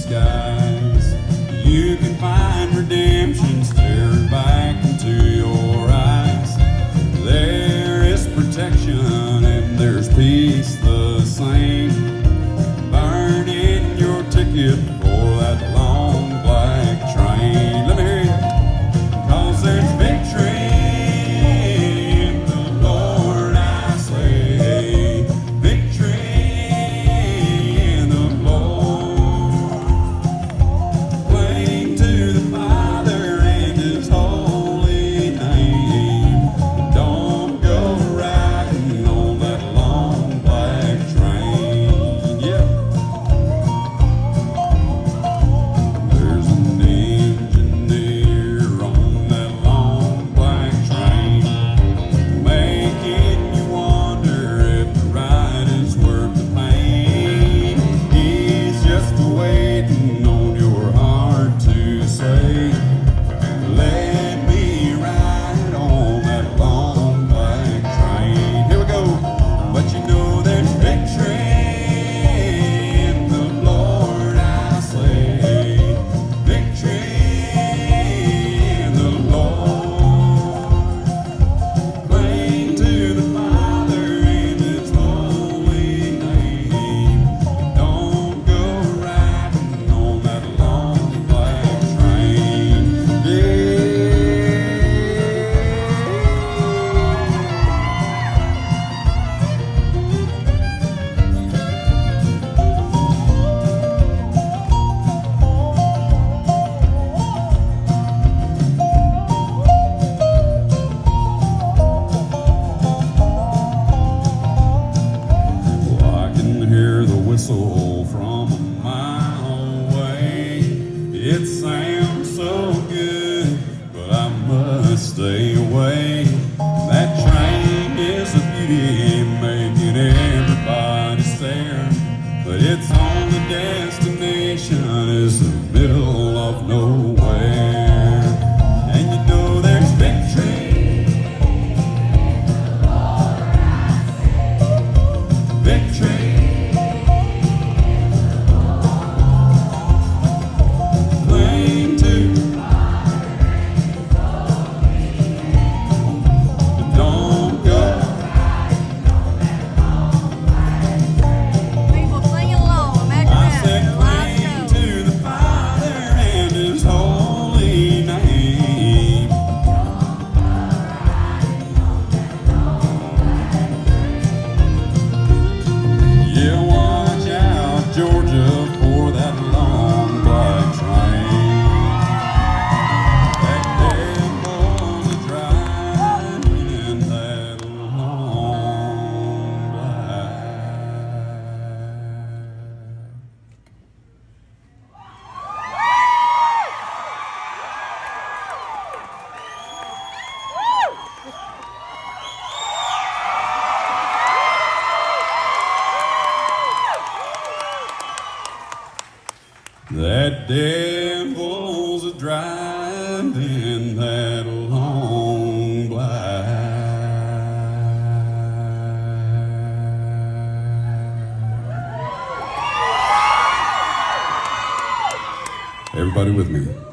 skies. You can find redemption stared back into your eyes. There is protection and there's peace the same. Burn in your ticket for that long black train. Let me hear you. 'Cause there's victory in the Lord, I say. Victory in the Lord. Cling to the Father and His holy name. Don't go riding on that long black train. Yeah. There's an engineer on that long black train, making you wonder if the ride is worth the pain. He's just waiting on your heart to say, let me ride on that long black train. Here we go. But you know there's victory in the Lord, I say. Victory in the Lord. Cling to the Father in His holy name. Don't go riding on that long black train. Well, I can hear the whistle from a mile away. It sounds so good, but I must stay away. That train is a beauty, making everybody stare. But its only destination is the middle of nowhere. And you know there's victory. Victory. Cling to. Don't go. People singing along. Imagine I that. said Live cling show. to the Father and His holy name. Yeah, watch out, Georgia, for that long black train. That devil's a driving that long black. That devil's a driving that long black. Everybody with me.